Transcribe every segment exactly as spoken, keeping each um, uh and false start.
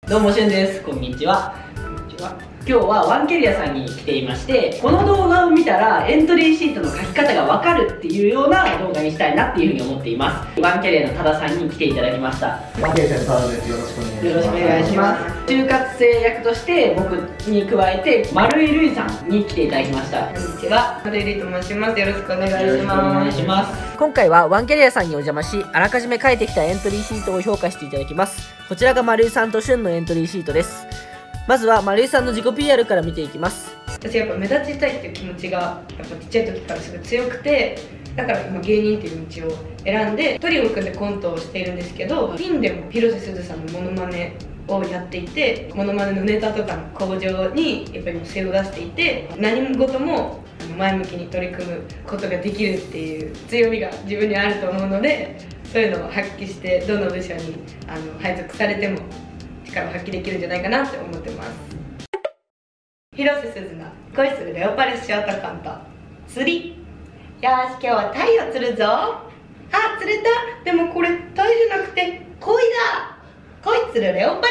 どうもしゅんです。こんにちは。こんにちは。今日はワンキャリアさんに来ていまして、この動画を見たらエントリーシートの書き方がわかるっていうような動画にしたいなっていうふうに思っています。ワンキャリアの多田さんに来ていただきました。 ワンキャリアの多田です。よろしくお願いします。 よろしくお願いします。就活生役として僕に加えて丸井るいさんに来ていただきました。 こんにちは、丸井るいと申します。よろしくお願いします。 よろしくお願いします。今回はワンキャリアさんにお邪魔し、あらかじめ書いてきたエントリーシートを評価していただきます。こちらが丸井さんとしゅんのエントリーシートです。まずは丸井さんの自己 ピーアール から見ていきます。 私やっぱ目立ちたいっていう気持ちがやっぱちっちゃい時からすごい強くて、だから今芸人っていう道を選んでトリオを組んでコントをしているんですけど、ピンでも広瀬すずさんのモノマネをやっていて、モノマネのネタとかの向上にやっぱり精を出していて、何事も前向きに取り組むことができるっていう強みが自分にあると思うので、そういうのを発揮してどの部署にあの配属されても力を発揮できるんじゃないかなって思ってます。広瀬すずの恋するレオパレスショートコント、釣り。よーし、今日はタイを釣るぞ。あ、釣れた。でもこれタイじゃなくて恋だ。恋するレオパレ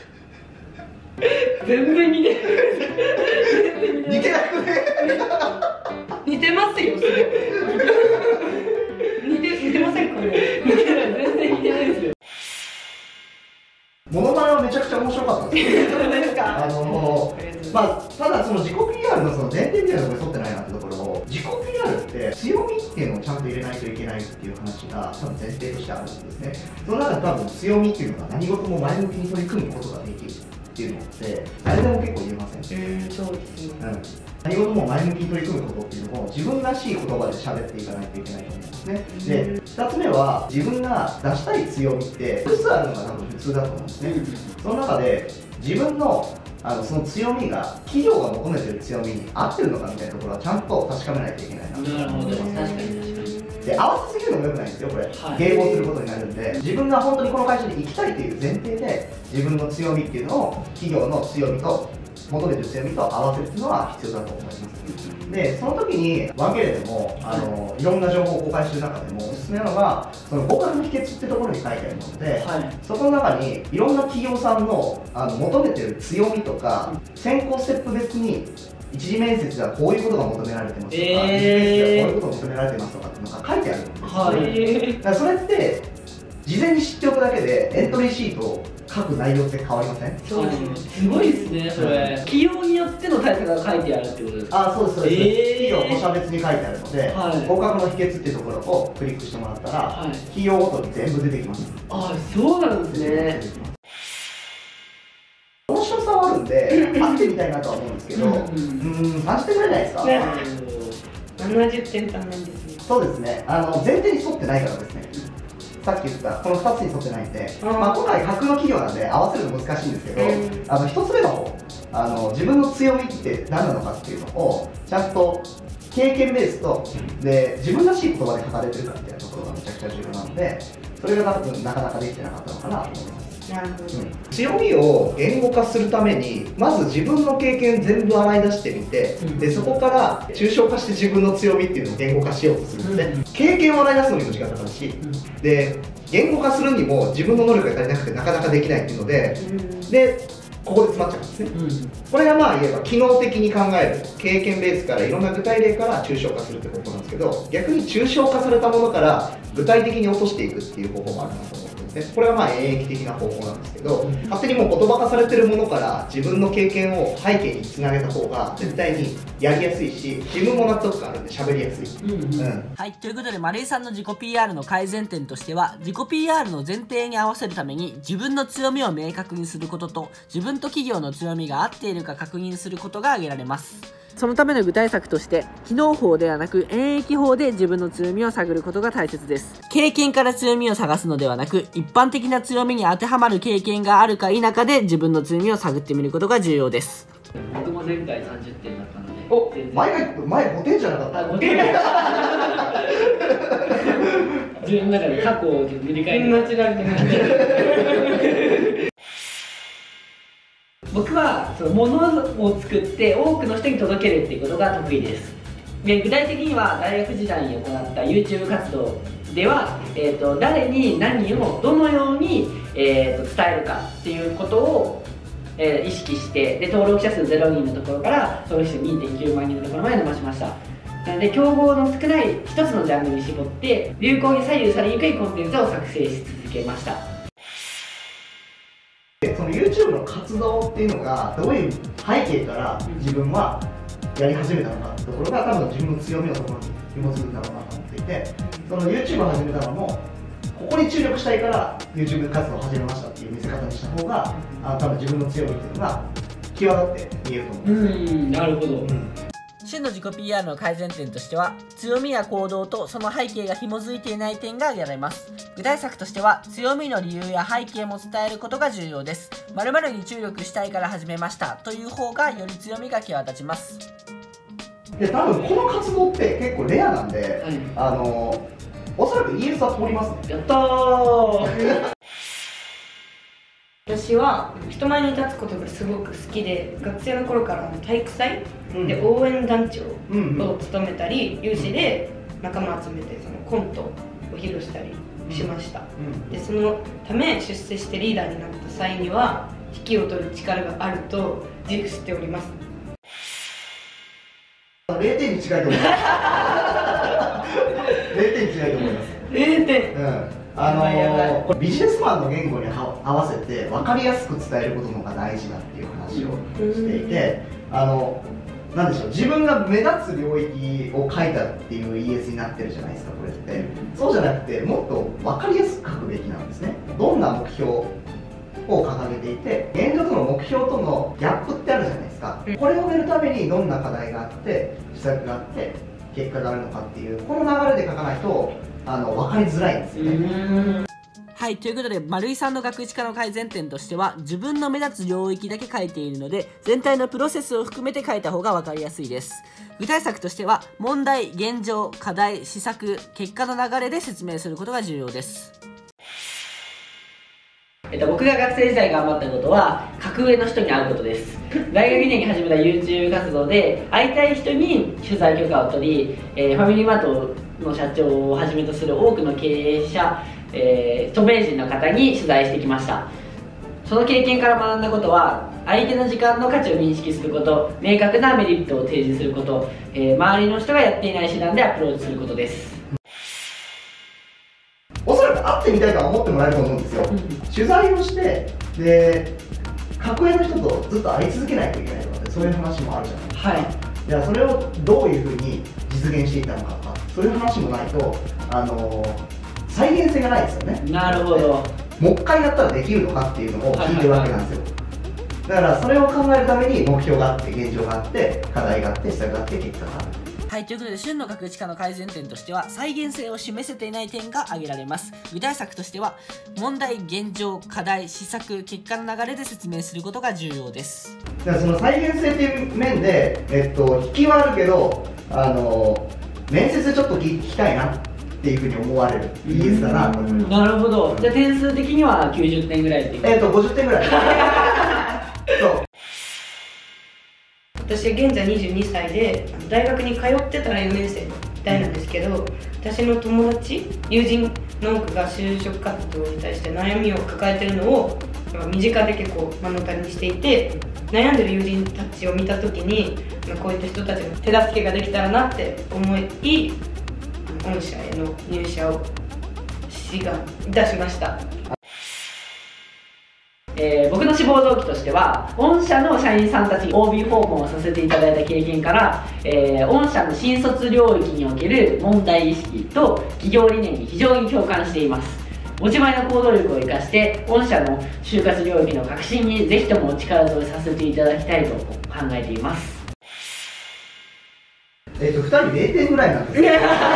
ス。全然似てる。 似てなくね。 似てますよ、それ。似て、似てませんかね。 似てない、全然似てないですよ。 モノマネはめちゃくちゃ面白かったです。 そうですか。 あのー、まあ、ただその自己 ピーアール のその前提みたいなのが沿ってないなってところを、自己 ピーアール って強みっていうのをちゃんと入れないといけないっていう話が多分前提としてあるんですね。その中で多分強みっていうのが何事も前向きに取り組むことができるっていうのって誰でも結構言えません。 うん、そうですね。 うん、何事も前向きに取り組むことっていうのを自分らしい言葉で喋っていかないといけないと思うんですね。で、ふたつめは自分が出したい強みって複数あるのが多分普通だと思うんですね。その中で自分のあのその強みが企業が求めてる強みに合ってるのかみたいなところはちゃんと確かめないといけないなと思ってます。 なるほど、確かに確かに。 で、合わせすぎるのも良くないんですよ、これ、はい、迎合することになるんで、自分が本当にこの会社に行きたいという前提で自分の強みっていうのを企業の強みと求めてる強みと合わせるっていうのは必要だと思います。で、その時にワンキャリアでもあのいろんな情報を公開してる中でもおすすめなのがその合格の秘訣ってところに書いてあるので、はい、そこの中にいろんな企業さんのあの求めてる強みとか選考ステップ別に一次面接ではこういうことが求められてますとか、えー、二次面接ではこういうことが求められてますとかっていうのが書いてあるんですね。はい、だからそれって事前に知っておくだけでエントリーシートを書く内容って変わりません？ そうですね。すごいですね、それ。企業によっての対策が書いてあるってことですか？ あ、そうです、そうです。えー、企業、他社別に書いてあるので、はい、合格の秘訣っていうところをクリックしてもらったら、はい、企業ごとに全部出てきます。 あ、そうなんですね。 面白さはあるんで、会ってみたいなとは思うんですけど、うん、うん、さんじゅってんぐらいないですか？ ななじゅってん足んないんですね。 そうですね。あの前提に沿ってないからですね。さっき言ったこのふたつに沿ってないんで、まあ、今回架空の企業なんで合わせるの難しいんですけど、あのひとつめの方、あの自分の強みって何なのかっていうのをちゃんと経験ベースとで自分らしい言葉で書かれてるかみたいなところがめちゃくちゃ重要なので、それが多分なかなかできてなかったのかなと思います。なるほど、うん、強みを言語化するためにまず自分の経験全部洗い出してみて、うん、でそこから抽象化して自分の強みっていうのを言語化しようとするんで、うん、経験を洗い出すのにも時間かかるし、うん、で言語化するにも自分の能力が足りなくてなかなかできないっていうので、うん、でここで詰まっちゃうんですね、うん、これがまあ言えば機能的に考える経験ベースからいろんな具体例から抽象化するって方法なんですけど、逆に抽象化されたものから具体的に落としていくっていう方法もあるなと思うんですね。これはまあ演疫的な方法なんですけど、うん、勝手にもう言葉化されてるものから自分の経験を背景につなげた方が絶対にやりやすいし自分も納得感あるんで喋りやすい、うんうんうん、 はい、ということで丸井さんの自己 ピーアール の改善点としては、自己 ピーアール の前提に合わせるために自分の強みを明確にすることと自分と企業の強みが合っているか確認することが挙げられます。そのための具体策として、機能法ではなく演疫法で自分の強みを探ることが大切です。経験から強みを探すのではなく、一般的な強みに当てはまる経験があるか否かで自分の強みを探ってみることが重要です。僕も前回さんじゅってんだったので、 お、前が前ごてんじゃなかった？ごてん自分の中で過去を塗り替えて間違えて僕はその物を作って多くの人に届けるっていうことが得意です。で、具体的には大学時代に行った YouTube 活動では、えーと、誰に何をどのように、えーと、伝えるかっていうことをえー、意識して、で登録者数ゼロにんのところから登録者数 にてんきゅうまんにんのところまで伸ばしました。なので競合の少ない一つのジャンルに絞って流行に左右されにくいコンテンツを作成し続けました。 その YouTube の活動っていうのがどういう背景から自分はやり始めたのかってところが多分自分の強みのところに紐づくんだろうなと思っていて、その YouTube を始めたのもここに注力したいから YouTube 活動を始めましたっていう見せ方にした方があ多分自分の強みっていうのが際立って見えると思うんですよ。 うん、なるほど、うん、 真の自己 ピーアール の改善点としては、強みや行動とその背景が紐づいていない点が挙げられます。具体策としては、強みの理由や背景も伝えることが重要です。〇〇に注力したいから始めましたという方がより強みが際立ちます。 で多分この活動って結構レアなんで、はい、あのおそらく イーエス は通りますね。 やったー私は人前に立つことがすごく好きで、学生の頃から体育祭で応援団長を務めたり、有志で仲間集めてそのコントを披露したりしました。でそのため出世してリーダーになった際には引きを取る力があると自負しております。 れいてんに近いと思いますれいてんに近いと思います。 れいてん、 うんあのー、これビジネスマンの言語に合わせて分かりやすく伝えることの方が大事だっていう話をしていて、あのなんでしょう、自分が目立つ領域を書いたっていう イーエス になってるじゃないですか、これって。そうじゃなくてもっと分かりやすく書くべきなんですね。どんな目標を掲げていて、現状との目標とのギャップってあるじゃないですか。これを埋めるためにどんな課題があって施策があって結果があるのかっていう、この流れで書かないとあの分かりづらいんですよね。 はい、ということで丸井さんの学一化の改善点としては、自分の目立つ領域だけ書いているので全体のプロセスを含めて書いた方が分かりやすいです。具体策としては、問題、現状、課題、施策、結果の流れで説明することが重要です。 えっと、僕が学生時代頑張ったことは格上の人に会うことです。大学にねんに始めた YouTube 活動で会いたい人に取材許可を取り、えー、ファミリーマートの社長をはじめとする多くの経営者、えー、著名人の方に取材してきました。その経験から学んだことは、相手の時間の価値を認識すること、明確なメリットを提示すること、えー、周りの人がやっていない手段でアプローチすることです。 おそらく会ってみたいとは思ってもらえると思うんですよ。うん、取材をしてで格上の人とずっと会い続けないといけないとかって、そういう話もあるじゃないですか。はい、じゃあそれをどういうふうに実現していったのかとか、そういう話もないと、あのー、再現性がないですよね。 なるほど。 もう一回やったらできるのかっていうのを聞いてるわけなんですよ。だからそれを考えるために目標があって、現状があって、課題があって、施策があって、結果がある。 はい、ということで旬の学一化の改善点としては、再現性を示せていない点が挙げられます。具体策としては、問題、現状、課題、施策、結果の流れで説明することが重要です。 だからその再現性っていう面で、えっと、引きはあるけど、あの面接でちょっと聞きたいなっていうふうに思われる イーエス だなと思います。 なるほど。じゃあ点数的にはきゅうじゅってんぐらいっていう。 えっとごじゅってんぐらいそう私現在にじゅうにさいで大学に通ってたらよねん生の代なんですけど、私の友達友人の多くが就職活動に対して悩みを抱えてるのを身近で結構目の当たりにしていて、悩んでる友人たちを見た時にこういった人たちの手助けができたらなって思い、御社への入社を志願いたしました。 えー、僕の志望動機としては、御社の社員さんたちに オービー 訪問をさせていただいた経験から、えー、御社の新卒領域における問題意識と企業理念に非常に共感しています。持ち前の行動力を生かして御社の就活領域の革新にぜひともお力添えさせていただきたいと考えています。 えっとふたりれいてんぐらいなんですよい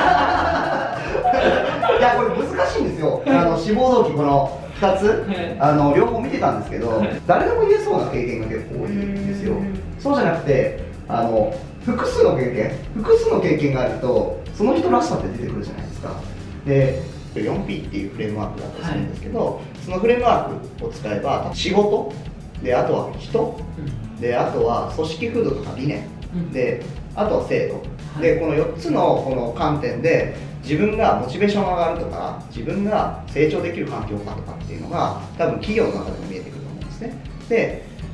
やこれ難しいんですよ。あの志望動機このふたつ、あの両方見てたんですけど、誰でも言えそうな経験が結構多いんですよ。そうじゃなくて、あの複数の経験複数の経験があるとその人らしさって出てくるじゃないですか。で よんピー っていうフレームワークだとするんですけど、はい、そのフレームワークを使えば仕事で、あとは人、うん、であとは組織風土とか理念、うん、であとは制度、はい、でこのよっつのこの観点で自分がモチベーションが上がるとか、自分が成長できる環境かとかっていうのが多分企業の中でも見えてくると思うんですね。で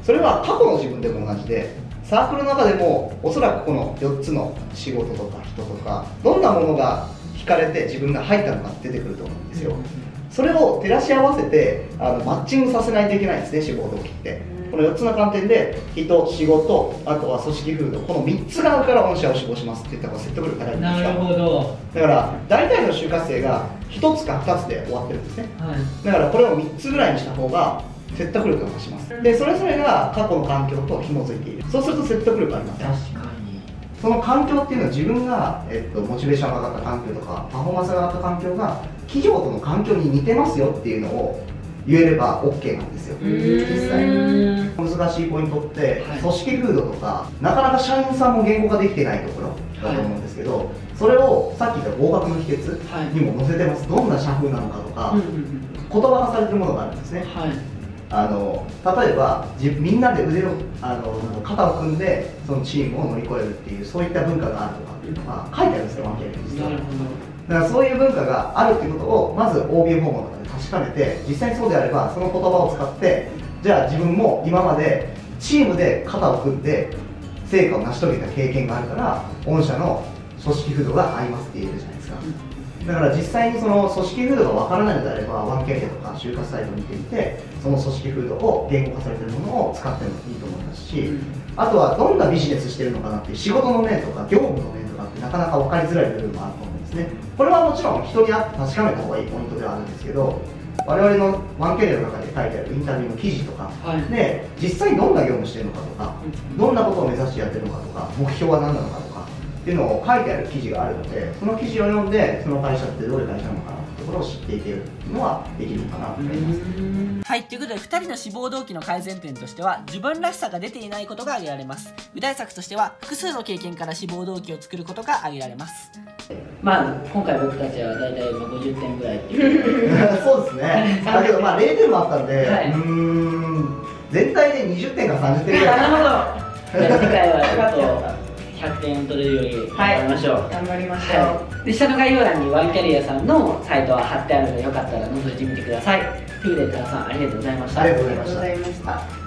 それは過去の自分でも同じで、サークルの中でもおそらくこのよっつの仕事とか人とかどんなものが惹かれて自分が入ったのかって出てくると思うんですよ。それを照らし合わせてあのマッチングさせないといけないんですね、志望動機って。このよっつの観点で人、仕事、あとは組織風土、このみっつがあるから御社を志望しますって言った方が説得力高いんですよ。 なるほど。 だから大体の就活生がひとつかふたつで終わってるんですね、 はい、 だからこれをみっつぐらいにした方が説得力が増します。でそれぞれが過去の環境と紐づいている。そうすると説得力あります。 確かに。 その環境っていうのは自分が、えっと、モチベーションが上がった環境とかパフォーマンスが上がった環境が企業との環境に似てますよっていうのを言えれば OK なんですよ。実際難しいポイントって、はい、組織風土とかなかなか社員さんも言語化できてないところだと思うんですけど、はい、それをさっき言った合格の秘訣にも載せてます。どんな社風なのかとか、うんうんうん、言葉化されてるものがあるんですね、はい、あの例えばみんなで腕をあの肩を組んでそのチームを乗り越えるっていうそういった文化があるとかっていうのが書いてあるんですよ、ワンケーに実は。だからそういう文化があるっていうことをまず オービーエム 訪問とかで確かめて、実際にそうであればその言葉を使ってじゃあ自分も今までチームで肩を組んで成果を成し遂げた経験があるから御社の組織風土が合いますって言えるじゃないですか。だから実際にその組織風土がわからないのであればワンキャリアとか就活サイトを見てみてその組織風土を言語化されているものを使ってもいいと思いますし、あとはどんなビジネスしてるのかなっていう仕事の面とか業務の面とかってなかなか分かりづらい部分もあると思うんですね。これはもちろん人に会って確かめた方がいいポイントではあるんですけど、我々のワンキャリアの中で書いてあるインタビューの記事とか、はい、で実際にどんな業務してるのかとか、どんなことを目指してやってるのかとか、目標は何なのかとかっていうのを書いてある記事があるので、その記事を読んでその会社ってどういう会社なのかなってところを知っていけるのはできるのかなと思います。 はい、ということでふたりの志望動機の改善点としては自分らしさが出ていないことが挙げられます。具体策としては複数の経験から志望動機を作ることが挙げられます。 まあ今回僕たちはだいたいごじゅってんぐらいっていうそうですね。だけどまあれいてんもあったんで、はい、うーん全体でにじゅってんかさんじゅってんぐらい。 なるほど。じゃあ次回はちょっとひゃくてん取れるように頑張りましょう。 はい、頑張りましょう。 はい、で下の概要欄にワンキャリアさんのサイトは貼ってあるのでよかったら覗いてみてください。ということで多田さんありがとうございました。 ありがとうございました。